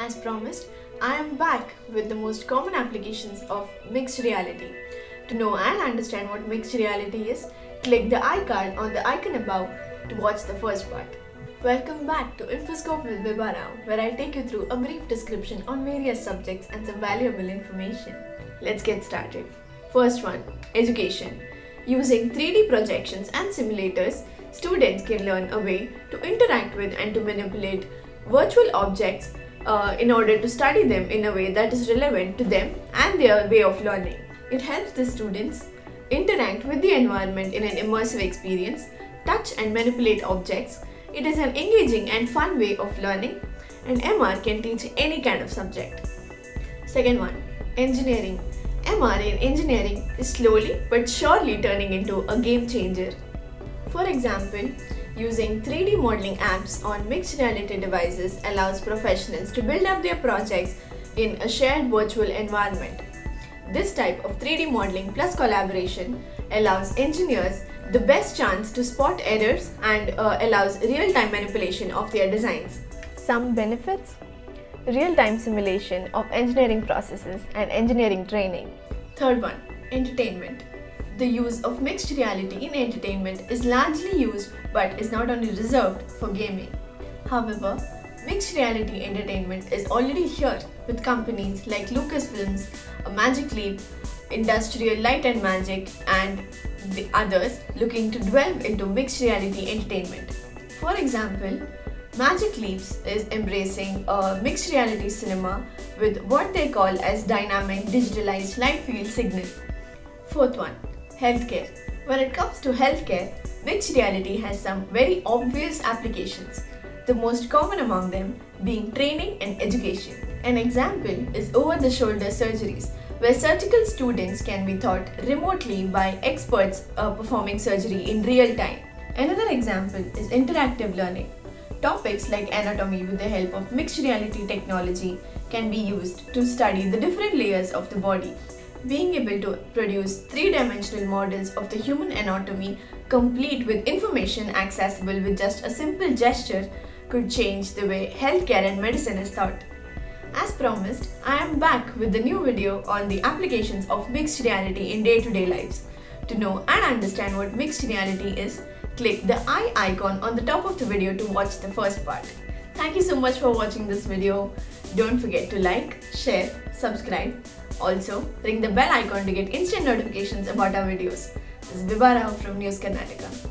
As promised, I am back with the most common applications of mixed reality. To know and understand what mixed reality is, click the iCard on the icon above to watch the first part. Welcome back to Infoscope with Vibha Rao, where I'll take you through a brief description on various subjects and some valuable information. Let's get started. First one, education. Using 3D projections and simulators, students can learn a way to interact with and to manipulate virtual objects in order to study them in a way that is relevant to them and their way of learning. It helps the students interact with the environment in an immersive experience, touch and manipulate objects. It is an engaging and fun way of learning, and MR can teach any kind of subject. Second one, engineering. MR in engineering is slowly but surely turning into a game changer. For example, using 3D modeling apps on mixed reality devices allows professionals to build up their projects in a shared virtual environment. This type of 3D modeling plus collaboration allows engineers the best chance to spot errors and allows real-time manipulation of their designs. Some benefits: real-time simulation of engineering processes and engineering training. Third one, entertainment. The use of mixed reality in entertainment is largely used but is not only reserved for gaming. However, mixed reality entertainment is already here with companies like Lucasfilms, Magic Leap, Industrial Light and Magic, and the others looking to delve into mixed reality entertainment. For example, Magic Leaps is embracing a mixed reality cinema with what they call as dynamic digitalized light field signal. Fourth one, healthcare. When it comes to healthcare, mixed reality has some very obvious applications, the most common among them being training and education. An example is over-the-shoulder surgeries, where surgical students can be taught remotely by experts performing surgery in real time. Another example is interactive learning. Topics like anatomy with the help of mixed reality technology can be used to study the different layers of the body. Being able to produce three-dimensional models of the human anatomy complete with information accessible with just a simple gesture could change the way healthcare and medicine is taught. As promised, I am back with the new video on the applications of mixed reality in day-to-day lives. To know and understand what mixed reality is, click the eye icon on the top of the video to watch the first part. Thank you so much for watching this video. Don't forget to like, share, subscribe. Also, ring the bell icon to get instant notifications about our videos. This is Vibha Rao from News Karnataka.